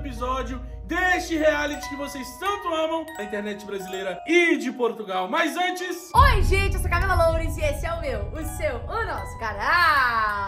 episódio deste reality que vocês tanto amam, da internet brasileira e de Portugal. Mas antes... Oi, gente, eu sou a Camila Loures e esse é o meu, o seu, o nosso canal.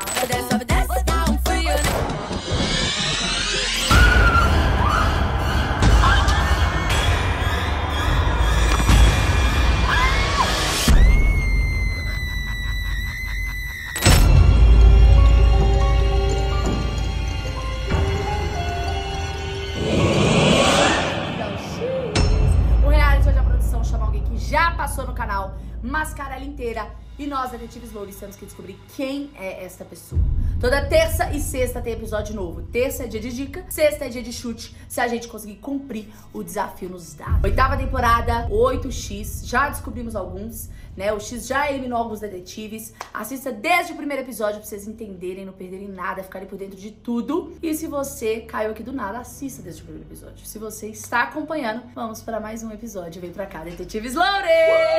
Já passou no canal, mascara ela inteira. E nós, detetives Loures, temos que descobrir quem é esta pessoa. Toda terça e sexta tem episódio novo. Terça é dia de dica, sexta é dia de chute, se a gente conseguir cumprir o desafio nos dados. Oitava temporada, 8x, já descobrimos alguns, né? O X já eliminou alguns detetives. Assista desde o primeiro episódio pra vocês entenderem, não perderem nada, ficarem por dentro de tudo. E se você caiu aqui do nada, assista desde o primeiro episódio. Se você está acompanhando, vamos para mais um episódio. Vem pra cá, detetives Loures!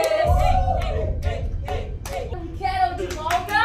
Quero de volta!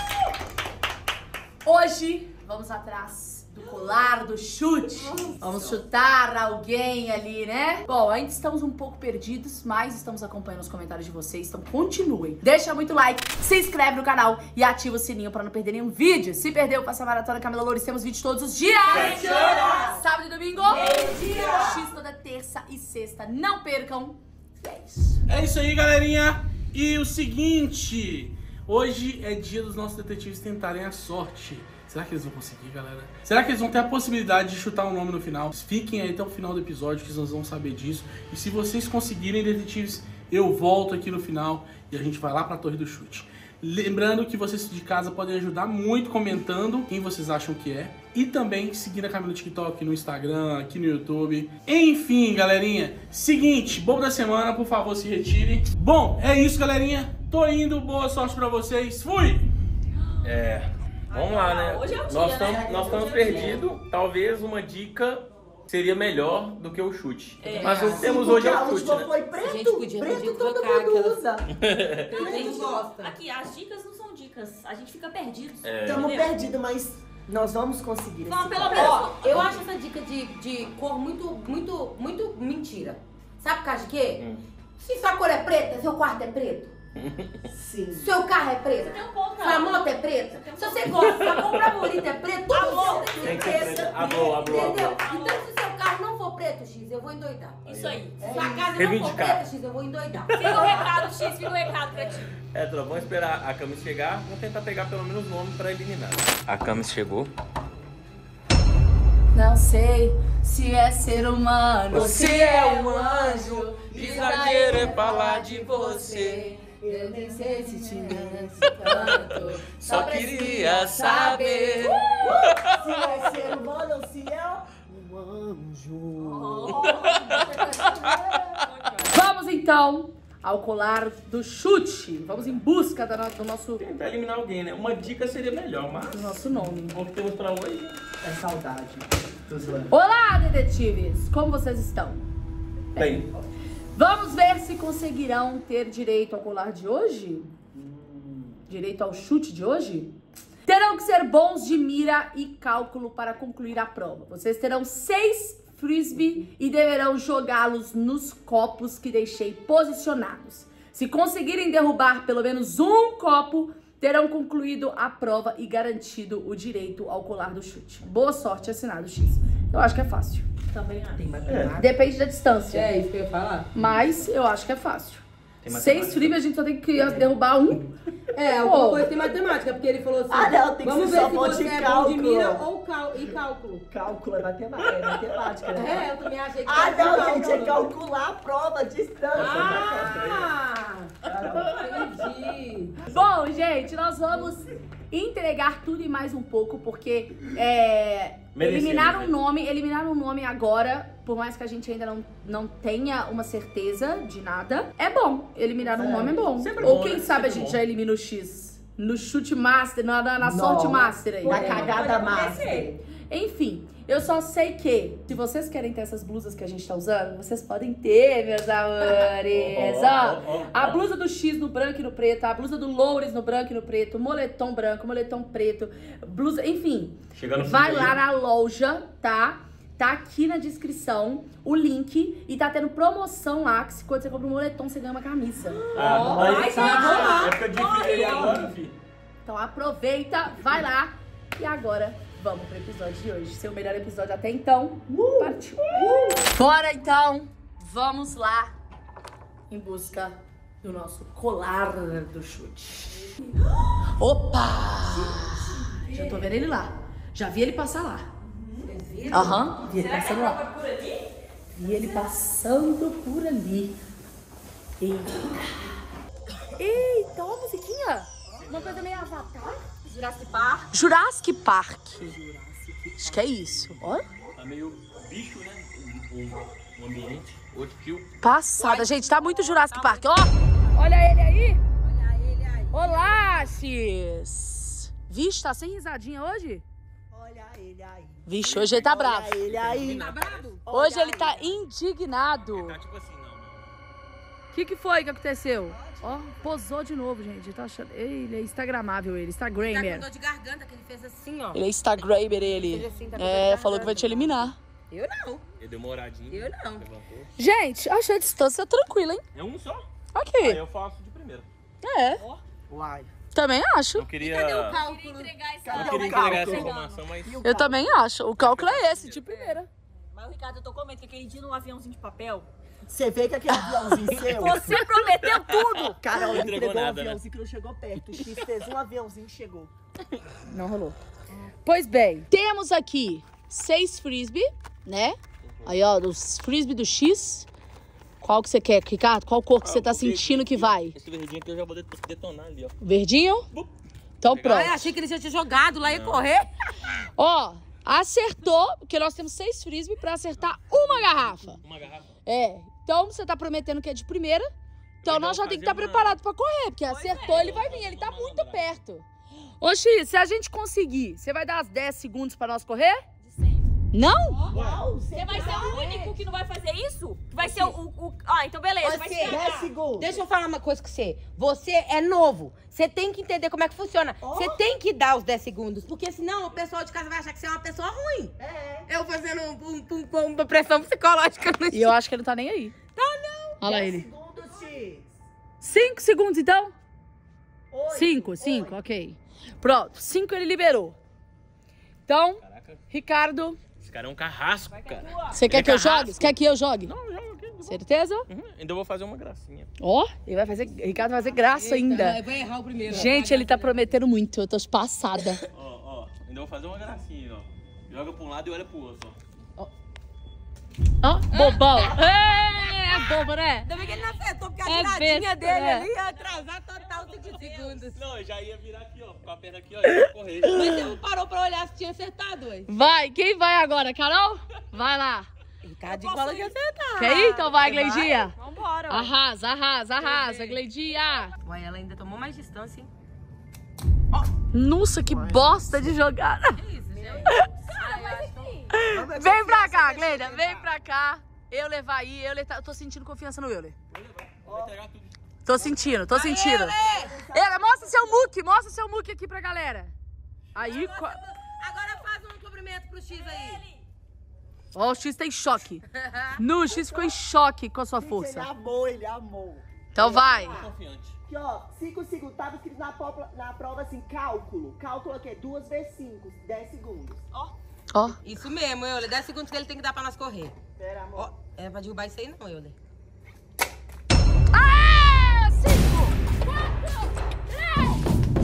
Hoje vamos atrás do colar do chute. Vamos chutar alguém ali, né? Bom, ainda estamos um pouco perdidos, mas estamos acompanhando os comentários de vocês, então continuem. Deixa muito like, se inscreve no canal e ativa o sininho pra não perder nenhum vídeo. Se perdeu, passa a maratona Camila Loures, temos vídeos todos os dias. Sábado e domingo. X toda terça e sexta. Não percam. É isso aí, galerinha. E o seguinte, hoje é dia dos nossos detetives tentarem a sorte. Será que eles vão conseguir, galera? Será que eles vão ter a possibilidade de chutar um nome no final? Fiquem aí até o final do episódio que vocês vão saber disso. E se vocês conseguirem, detetives, eu volto aqui no final e a gente vai lá pra Torre do Chute. Lembrando que vocês de casa podem ajudar muito comentando quem vocês acham que é. E também seguindo a Camila no TikTok, no Instagram, aqui no YouTube. Enfim, galerinha. Seguinte, bobo da semana, por favor, se retire. Bom, é isso, galerinha. Tô indo, boa sorte pra vocês. Fui! Vamos lá, né? Hoje é o dia, Nós estamos perdidos. Talvez uma dica seria melhor do que o chute. Mas o que temos hoje é o chute, né? Foi preto, a gente podia todo trocar mundo aquelas- usa. Gente, gosta. aqui, as dicas não são dicas. A gente fica perdido. Estamos perdidos, mas nós vamos conseguir esse Não, pelo papel. menos. Ó, eu acho essa dica de cor muito mentira. Sabe por causa de quê? Se sua cor é preta, seu quarto é preto. Sim. Seu carro é preto. Tem um ponto, Sua moto é preta. Se você gosta, sua cor favorita é preto, tudo seu Tem que ser preto. preta. Ablou. Entendeu? Então se seu carro não for preto, X, eu vou endoidar. Isso aí. Se sua casa não for Reivindicar. preta, X, eu vou endoidar. Fica o recado, X, fica o recado pra ti. Tropa, vamos esperar a Camis chegar. Vamos tentar pegar pelo menos o nome pra eliminar. A Camis chegou. Não sei se é ser humano, Você se é é um anjo. Exagero é falar de você. Eu nem sei se te mereço tanto. Só queria saber. Se é ser humano ou se é um anjo. Vamos então ao colar do chute. Vamos em busca do nosso Tentar eliminar alguém, né? Uma dica seria melhor, mas nome. o que temos pra hoje? É saudade. Tô zoando. Olá, detetives! Como vocês estão? Bem, Vamos ver se conseguirão ter direito ao colar de hoje? Direito ao chute de hoje? Terão que ser bons de mira e cálculo para concluir a prova. Vocês terão 6 frisbee e deverão jogá-los nos copos que deixei posicionados. Se conseguirem derrubar pelo menos um copo, terão concluído a prova e garantido o direito ao colar do chute. Boa sorte, assinado X. Eu acho que é fácil. Também acho. Tem matemática. Depende da distância. É isso que eu ia falar. Mas eu acho que é fácil. Tem 6 frisbee, a gente só tem que derrubar um. Alguma Pô. coisa tem matemática, porque ele falou assim. Ah, não, tem que vamos ser ver só se bom você de é bom de cálculo. mira ou cálculo. Cálculo é matemática, né? Eu também achei que Ah, era não, cálculo. gente, é calcular a prova, a distância. Entendi. Bom, gente, nós vamos entregar tudo e mais um pouco, porque eliminar um nome agora, por mais que a gente ainda não tenha uma certeza de nada, é bom. Eliminar um nome é bom. Sempre Ou bom, quem né? sabe a Sempre gente bom. já elimina o X. No chute master, na sorte master aí. Na cagada Pode massa. acontecer. Enfim, eu só sei que se vocês querem ter essas blusas que a gente tá usando, vocês podem ter, meus amores. Ó, a blusa do X no branco e no preto, a blusa do Loures no branco e no preto, moletom branco, moletom preto, blusa, enfim. Chegando Vai lá na loja, tá? Tá aqui na descrição o link e tá tendo promoção lá, que quando você compra um moletom, você ganha uma camisa. Aí, tá? época de fevereiro agora, filho. Então aproveita, vai lá. E agora, vamos pro episódio de hoje. Seu melhor episódio até então. Partiu. Bora então, vamos lá em busca do nosso colar do chute. Opa! Já tô vendo ele lá. Já vi ele passar lá. Aham, vi ele passando lá. Por ali? Vi ele passando por ali. Eita. Eita, ó a musiquinha. Uma coisa meio Avatar. Jurassic Park. Jurassic Park. Acho que é isso. Ó. Tá meio bicho, né? O ambiente hostil. Passada. Gente, tá muito Jurassic Park. Ó. Olha ele aí. Olá, X. Vixe, tá sem risadinha hoje? Olha ele aí. Vixe, hoje ele tá bravo. Olha ele aí. Tá bravo? Hoje ele tá indignado. Tá tipo assim, não. O que foi que aconteceu? Ó, posou de novo, gente. Tá achando... Ele é instagramável, ele. Tá com Instagrammer. dor de garganta, que ele fez assim, ó. Ele é instagrammer, ele. Fez assim, tá com dor de É, garganta. falou que vai te eliminar. Eu não. Ele deu uma oradinha. Eu não. Levantou. Gente, achei a distância tranquila, hein? É um só? Aqui. Aí eu faço de primeira. É, Uai. também acho. Eu queria... Cálculo. Entregar essa... Eu Cadê queria o entregar essa cálculo? informação, mas... Eu também acho. O cálculo é esse, de primeira. Mas, Ricardo, eu tô com medo que aquele dia no aviãozinho de papel... Você vê que aquele aviãozinho seu... Você prometeu tudo! Carol Não entregou um nada, né? aviãozinho que não chegou perto. O X fez um aviãozinho e chegou. Não rolou. Pois bem, temos aqui 6 frisbee, né? Aí, ó, os frisbee do X. Qual que você quer, Ricardo? Qual cor que você tá sentindo que vai? Esse verdinho aqui eu já vou detonar ali, ó. Verdinho? Então Ai, pronto. achei que ele já tinha jogado lá e correr. Ó, acertou, porque nós temos 6 frisbee pra acertar uma garrafa. Uma garrafa. É, então você tá prometendo que é de primeira. Então Vai nós já fazer tem que estar uma- preparado pra correr, porque acertou, ele vai vir, ele tá muito perto. Ô, X, se a gente conseguir, você vai dar as 10 segundos pra nós correr? De sempre. Não? Uau, Você vai ser o único que não vai fazer isso? Que vai ser o... Ah, então beleza, vai Você- ser... 10 segundos. Deixa eu falar uma coisa com você. Você é novo. Você tem que entender como é que funciona. Você tem que dar os 10 segundos. Porque senão o pessoal de casa vai achar que você é uma pessoa ruim. É. Eu fazendo uma pressão psicológica no E eu acho que ele não tá nem aí. Tá, não. Olha lá 10 ele. segundos, X. 5 segundos, então? 8, 5, ok. Pronto, 5 ele liberou. Então, Caraca, Ricardo, esse cara é um carrasco, cara. você quer Ele é que eu jogue? carrasco. Você quer que eu jogue? Não, joga aqui. Certeza? Uhum, ainda vou fazer uma gracinha. Ó, ele vai fazer. Ricardo vai fazer graça ainda. Vai errar o primeiro. Gente, ele tá prometendo muito. Eu tô passada. Ó, ainda vou fazer uma gracinha, ó. Joga pra um lado e olha pro outro, ó. Ó, bobão. É bobo, né? Ainda bem que ele não acertou, porque a É giradinha besta, dele né? ali ia atrasar total 5 segundos. Não, eu já ia virar aqui, ó. Com a perna aqui, ó. E ia correr. Mas você não parou pra olhar se tinha acertado, ué. Vai, quem vai agora? Carol? Vai lá. Ricardinho falou que ia acertar. Quer ir? Então vai, Gleidinha. Vambora, ué. Arrasa, Gleidinha. Ué, ela ainda tomou mais distância, hein? Nossa, que bosta de jogada. Que isso, gente? Vamos ver Vem se pra você cá, quer Gleida. experimentar. Vem pra cá. Eu levar aí. Eu tô sentindo confiança no Euler. Vai entregar tudo. Tô sentindo. Euler, mostra seu muque aqui pra galera. Aí, Agora faz um cumprimento pro X aí. ó, o X tá em choque. No, o X ficou em choque com a sua Gente, força. ele amou. Então vai. Confiante. Aqui, ó, 5 segundos. Tava escrito na prova assim, cálculo. Cálculo aqui é 2 vezes 5, 10 segundos. Ó. Isso mesmo, Euler. 10 segundos que ele tem que dar pra nós correr. Pera, amor. Ó, é pra derrubar isso aí não, Euler. Ah! 5, 4, 3,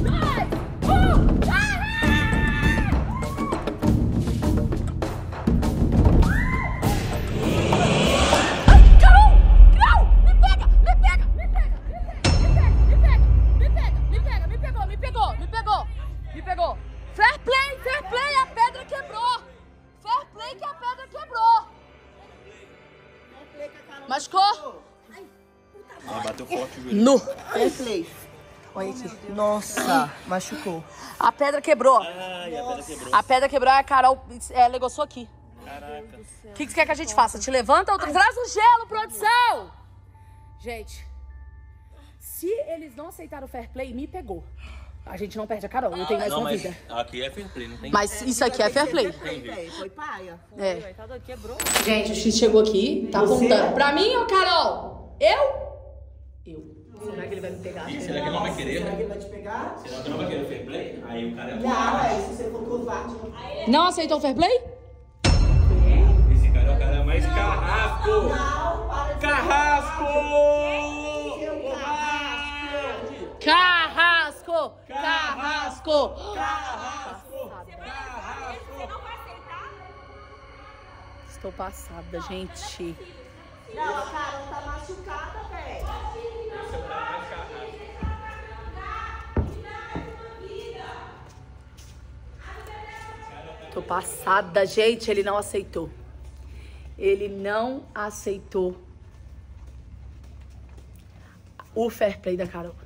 2, Machucou? Ah, bateu forte o joelho. Nu. Fair play. Olha aqui. Nossa, machucou. A pedra quebrou. Ai, a pedra quebrou. A pedra quebrou e a Carol negociou aqui. Caraca. O que você quer que a gente faça? Te levanta ou traz o gelo, produção? Gente, se eles não aceitaram o fair play, me pegou. A gente não perde a Carol, eu tenho mais uma vida. Aqui é fair play, não tem. Mas isso aqui é fair play. Foi paia. É. Tá doido, quebrou. Gente, o X chegou aqui, tá apontando. Pra mim ou Carol? Eu. Será que ele vai me pegar? Será que ele não vai querer? Será que ele vai te pegar? Será que não vai querer fair play? Aí o cara é Não, se você for covarde. Não aceitou o fair play? Esse cara é o cara mais carrasco! Não, para de Carrasco! Carrasco! Carrasco! Você não vai aceitar? Estou passada, gente. Não, a Carol tá machucada, velho. Tô passada, gente. Ele não aceitou. Ele não aceitou o fair play da Carol.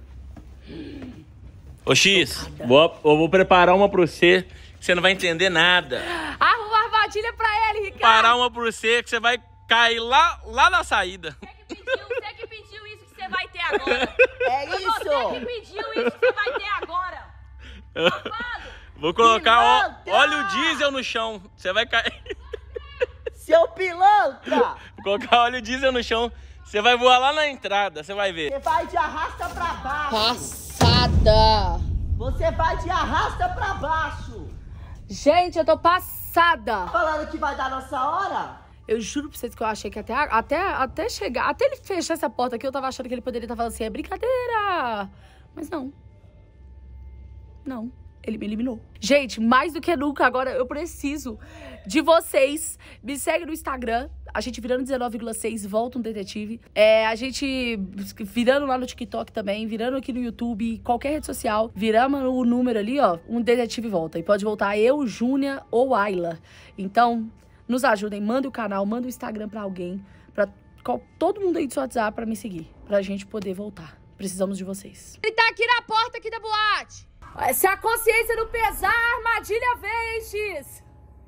Ô X, eu vou preparar uma pra você que você não vai entender nada. Arruma uma armadilha pra ele, Ricardo. Preparar uma pra você que você vai cair lá na saída. Você que pediu isso que você vai ter agora. É Foi isso. você que pediu isso que você vai ter agora. Safado. Vou colocar Pilantra! óleo diesel no chão. Você vai cair. Seu pilantra. Vou colocar óleo diesel no chão. Você vai voar lá na entrada, você vai ver. Você vai de arrasta pra baixo. Passada. Você vai de arrasta pra baixo. Gente, eu tô passada. Falando que vai dar nossa hora? Eu juro pra vocês que eu achei que até chegar, até ele fechar essa porta aqui, eu tava achando que ele poderia estar falando assim, é brincadeira. Mas não. Não. Ele me eliminou. Gente, mais do que nunca, agora eu preciso de vocês. Me segue no Instagram. A gente virando 19,6, volta um detetive. A gente virando lá no TikTok também, virando aqui no YouTube, qualquer rede social. Viramos o número ali, ó, um detetive volta. E pode voltar eu, Júnia ou Ayla. Então, nos ajudem. Manda o canal, manda o Instagram pra alguém. Pra todo mundo aí do seu WhatsApp pra me seguir. Pra gente poder voltar. Precisamos de vocês. Ele tá aqui na porta aqui da boate. Se a consciência não pesar, a armadilha vem, hein, X?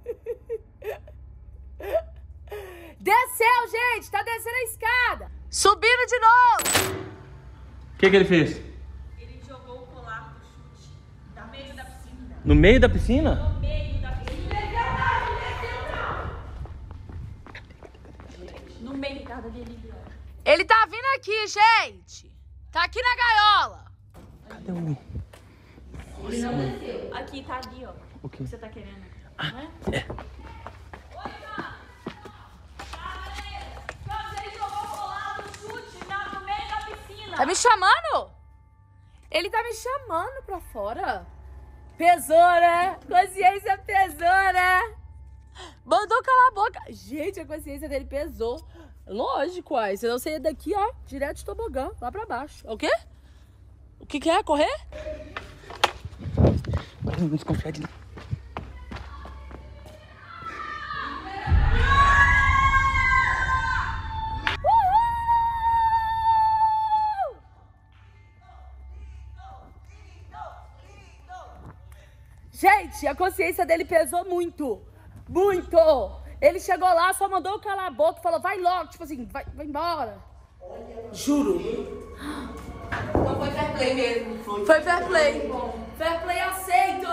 Desceu, gente! Tá descendo a escada! Subindo de novo! O que ele fez? Ele jogou o colar do chute no meio da piscina. No meio da piscina? No meio da piscina. No meio da casa dele. Ele tá vindo aqui, gente! Tá aqui na gaiola! Cadê o... Ele não desceu. Aqui, tá ali, ó. O que? Você tá querendo? Ele jogou o colar do chute no meio da piscina. Tá me chamando? Ele tá me chamando pra fora. Pesou, né? Consciência pesou, né? Mandou calar a boca. Gente, a consciência dele pesou. Lógico, uai. Senão você ia daqui, ó, direto de tobogã, lá pra baixo. O quê? O que é? Correr? Não desconfiar de... Gente, a consciência dele pesou muito. Muito. Ele chegou lá, só mandou calar a boca e falou, vai logo, tipo assim, vai embora. Juro. Não foi fair play mesmo. Foi fair play. Fair play aceito.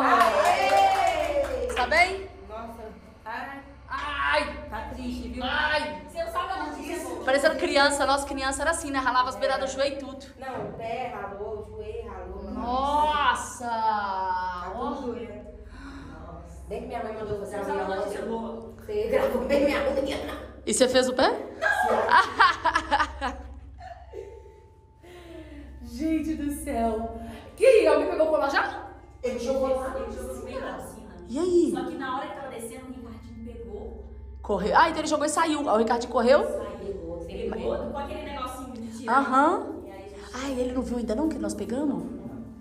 Aê! Tá bem? Nossa. Ai. Tá triste, viu? Ai. Você não sabe aonde isso? Parecendo criança, nossa criança era assim, né? Ralava as beiras do joelho e tudo. Não, o pé ralou, o joelho ralou. Nossa. Tá tudo doendo. Bem que minha mãe mandou fazer a unha ontem. Você gravou bem minha unha. E você fez o pé? Gente do céu. Que alguém pegou o colar já? Ele jogou lá. Ele jogou no meio da piscina. E aí? Só que na hora que tava descendo, o Ricardinho pegou. Correu. Ah, então ele jogou e saiu. Aí o Ricardinho correu? Ele pegou com aquele negocinho de tiro. Aham. Ai, ele não viu ainda não que nós pegamos?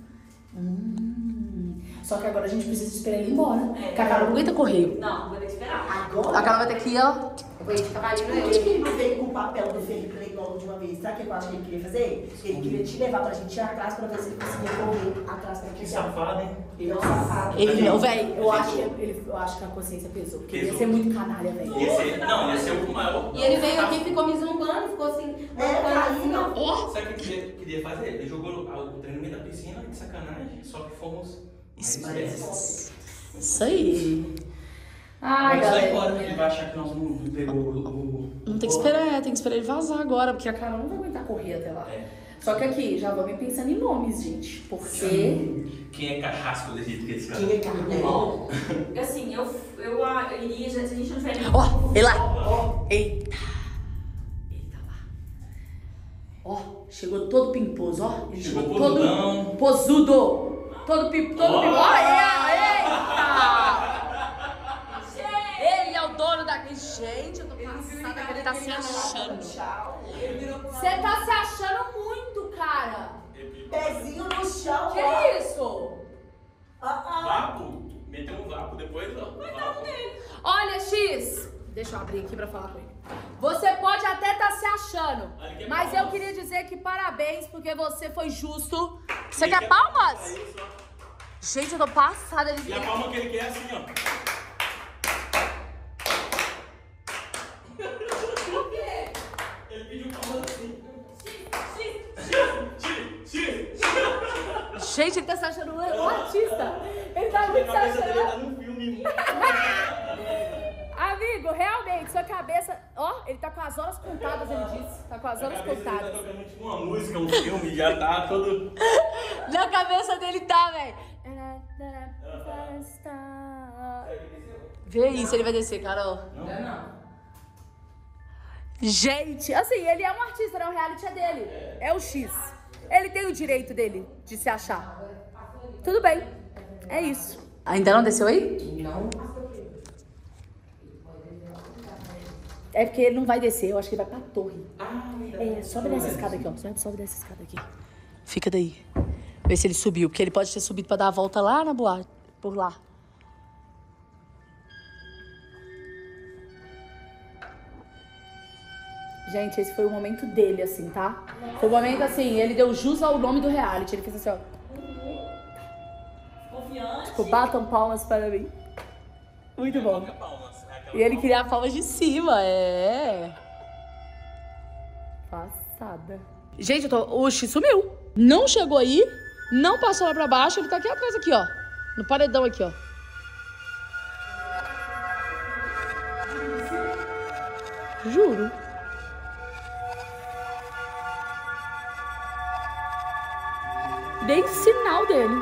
Só que agora a gente precisa esperar ele ir embora. Porque a Carol não aguenta correr. Não, vou ter que esperar. Agora? A Carol vai ter que ir, ó. Foi de cavalinho, Por que ele não veio com o papel do Felipe Leilão de uma vez? Sabe o que eu acho que ele queria fazer? Ele queria te levar pra gente ir atrás pra ver se ele conseguia correr atrás pra Que safado, hein? Ele é um safado. Ele não, velho. Eu acho que a consciência pesou. Porque ele ia ser muito canalha, velho. Ia ser o maior. E ele veio aqui, ficou me zombando, ficou assim, ó. Sabe o que ele queria fazer? Ele jogou o trem no meio da piscina, de sacanagem, só que fomos mais espertos. Isso aí. Ai, Vamos sair galera. embora, ele vai achar que nós não pegou o... Não tem que esperar, tem que esperar ele vazar agora, porque a Carol não vai aguentar correr até lá. Só que aqui, já vamos pensando em nomes, gente. Porque. Quem é carrasco desse jeito que esse cara? Quem é carnal? Assim, eu iria, se a gente não tiver... Ó, ele lá. Eita. Eita lá. Ó, chegou todo pimposo, ó. Ele Chegou chegou todo posudão. posudo. Todo pimposo. Ó, eita. Ele é o dono daquele. Gente, eu tô passada que ele tá se achando. Você tá se achando muito, cara. Pezinho no chão, Que ó. isso? Vapo? Meteu um vapo depois, ó. Olha, X, deixa eu abrir aqui pra falar com ele. Você pode até estar se achando, mas eu queria dizer que parabéns, porque você foi justo. Você quer palmas? Gente, eu tô passada. E a palma que ele quer é assim, ó. Por quê? Ele pediu palmas assim. Gente, ele tá se achando um artista. Ele tá muito A se cabeça dele tá achando. num filme. Amigo, realmente, sua cabeça... Ó, ele tá com as horas contadas, ele disse. Tá com as A horas cabeça dele tá contadas. tocando tipo uma música, um filme, já tá todo... Na cabeça dele tá, velho. Vê isso, ele vai descer, Carol. Não. Gente, assim, ele é um artista, né? O reality é dele. É o X. Ele tem o direito dele de se achar. Tudo bem. É isso. Ainda não desceu aí? Não. É porque ele não vai descer, eu acho que ele vai pra torre. É, sobe dessa escada aqui, ó. Sobe dessa escada aqui. Fica daí. Vê se ele subiu, porque ele pode ter subido pra dar a volta lá na boate, por lá. Gente, esse foi o momento dele, assim, tá? Foi o momento, assim, ele deu jus ao nome do reality. Ele fez assim, ó. Confiante. Tipo, batam palmas para mim. Muito bom. E ele queria palmas de cima, é. Passada. Gente, o X sumiu. Não chegou aí, não passou lá pra baixo, ele tá aqui atrás, aqui, ó. No paredão aqui, ó. Juro. Dei sinal dele.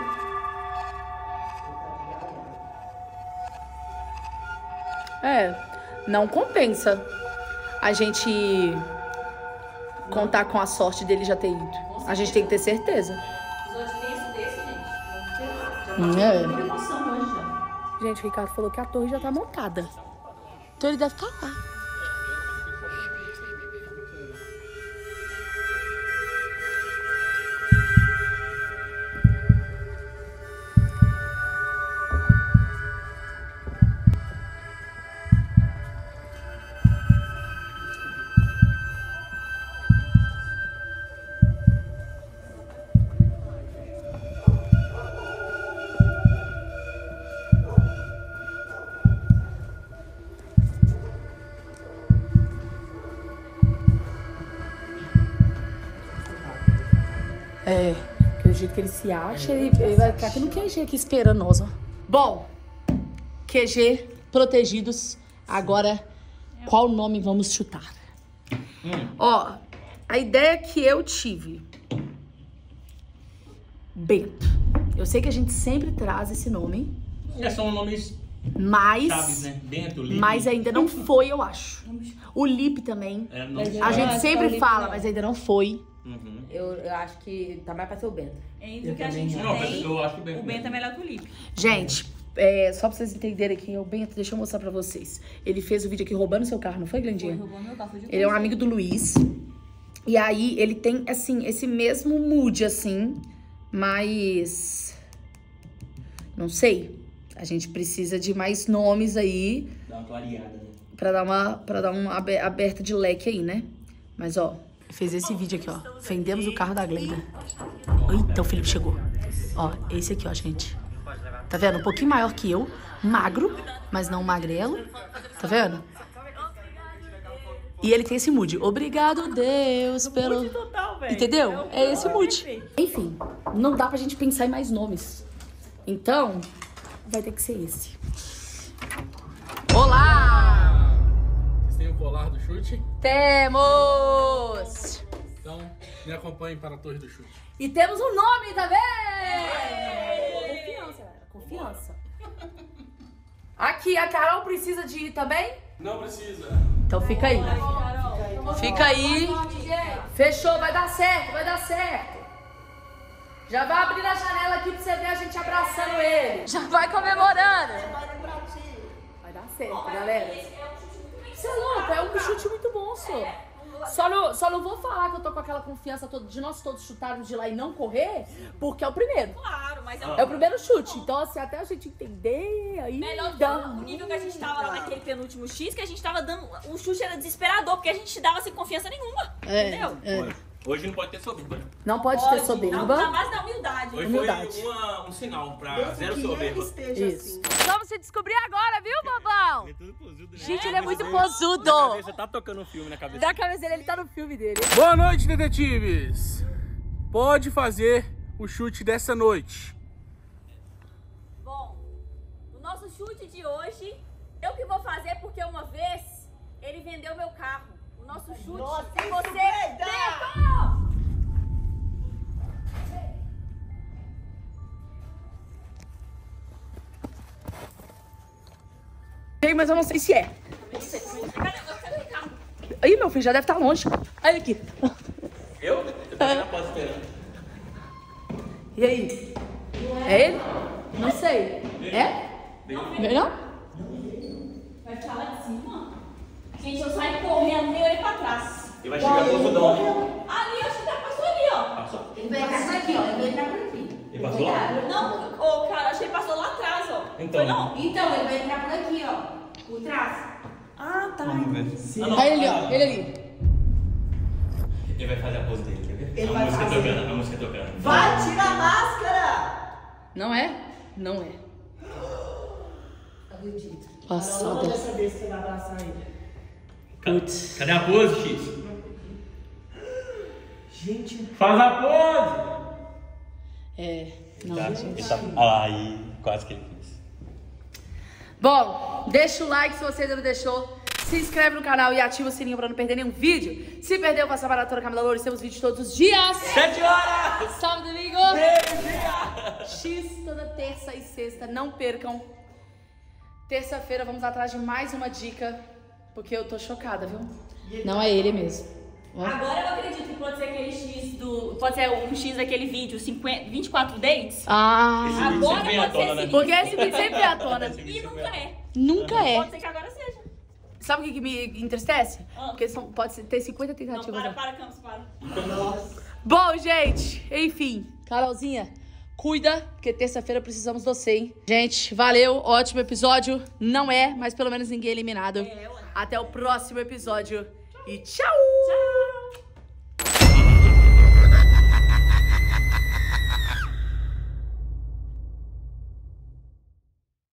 É, não compensa a gente contar com a sorte dele já ter ido. A gente tem que ter certeza. Os outros têm isso desse, gente. É. Muita emoção hoje já. Gente, o Ricardo falou que a torre já tá montada. Então ele deve estar lá. É, pelo jeito que ele se acha, ele vai ficar aqui no QG aqui esperando nós, ó. Bom, QG protegidos. Agora, qual nome vamos chutar? Ó, a ideia que eu tive. Bento. Eu sei que a gente sempre traz esse nome, São nomes mas... chaves, né? Bento, Lipe. Mas ainda não foi, eu acho. O Lipe também. É, nome A gente acho que é sempre o Lipe, fala, não. mas ainda não foi. Uhum. Eu acho que tá mais pra ser o Bento. Entre o que a gente Não, tem, eu acho que o Bento é melhor que o Lipe. Gente, só pra vocês entenderem quem é o Bento, deixa eu mostrar pra vocês. Ele fez o vídeo aqui roubando seu carro, não foi, Glendinha? Roubou meu carro, foi de Ele é um amigo do Luiz. E aí, ele tem, assim, esse mesmo mood, assim, mas... Não sei. A gente precisa de mais nomes aí Dá uma clareada, né? Pra dar uma aberta de leque aí, né? Mas, ó, fez esse vídeo aqui, ó. Vendemos o carro da Glenda. Eita, o Felipe chegou. Ó, esse aqui, ó, gente. Tá vendo? Um pouquinho maior que eu. Magro, mas não magrelo. Tá vendo? E ele tem esse mood. Obrigado, Deus, pelo... Entendeu? É esse mood. Enfim, não dá pra gente pensar em mais nomes. Então, vai ter que ser esse. Olá! Vocês têm o colar do chute? Temos! Então, me acompanhem para a Torre do Chute. E temos um nome também! Confiança, galera. Confiança. Aqui, a Carol precisa de ir também? Não precisa. Então fica aí. Fica aí. Fechou, vai dar certo, vai dar certo. Já vai abrir a janela aqui pra você ver a gente abraçando ele. Já vai comemorando. Vai dar certo, galera. Você é louco, é um chute muito bom, senhor. Só não vou falar que eu tô com aquela confiança toda de nós todos chutarmos de lá e não correr, porque é o primeiro. Claro, mas É o primeiro chute. Então, assim, até a gente entender aí. melhor do o nível que a gente tava lá naquele penúltimo X, que a gente tava dando. O chute era desesperador, porque a gente dava sem confiança nenhuma. Entendeu? Hoje não pode ter soberba, né? Não pode ter soberba. Não, na base da humildade. Hoje Humildade. foi um sinal pra zero soberba. Isso. Vamos se descobrir agora, viu, bobão? É tudo posudo, né? Gente, ele é muito Na posudo. cabeça, tá tocando um filme na cabeça. Da cabeça dele, ele tá no filme dele. Boa noite, detetives. Pode fazer o chute dessa noite. Bom, o nosso chute de hoje, eu que vou fazer porque uma vez ele vendeu meu carro. O nosso chute é você, Beto! Sei, mas eu não sei se é. Cadê o carro? Ih, meu filho, já deve estar longe. Olha aqui. Eu tô na porta esperando. E aí? É ele? Não sei. É? Não? Vai ficar lá de cima? Gente, eu saio correndo, nem olhei pra trás. E vai chegar posudão. Ali, acho que já passou ali, ó. Passou. Ele vai entrar aqui, ó. Ele vai entrar por aqui. Ele passou lá? Não, ô, cara, acho que ele passou lá atrás, ó. Então. Foi não? Então, ele vai entrar por aqui, ó. Por trás. Ah, tá. Vamos ver. Olha ele, ó. Ele ali. Ele vai fazer a pose dele, quer ver? Ele a vai música fazer. tocando, a música tocando. Vai, tira a máscara! Não é? Não é. Acredito. Passada. Não dessa vez que você vai abraçar ele. Putz. Cadê a pose, X? Gente, Faz a pose! É. Não, Tá, gente. ele tá... Olha lá, aí quase que ele fez. Bom, deixa o like se você ainda não deixou. Se inscreve no canal e ativa o sininho pra não perder nenhum vídeo. Se perdeu, faça a maratona Camila Loures. Temos vídeo todos os dias. 7 horas! Sábado, domingo. X toda terça e sexta. Não percam. Terça-feira vamos atrás de mais uma dica. Porque eu tô chocada, viu? Não é ele mesmo. Ó. Agora eu acredito que pode ser aquele X do... Pode ser um X daquele vídeo, 24 dates. Ah, Agora sempre vem à pode ser tona, né? esse porque esse vídeo sempre é à tona. E nunca é. Nunca Pode é. ser que agora seja. Sabe o que me entristece? Ah. Porque pode ter 50 Não, tentativas. né? para, Campos, para. Bom, gente, enfim. Carolzinha, cuida, porque terça-feira precisamos de você, hein? Gente, valeu, ótimo episódio. Não é, mas pelo menos ninguém é eliminado. Até o próximo episódio e tchau!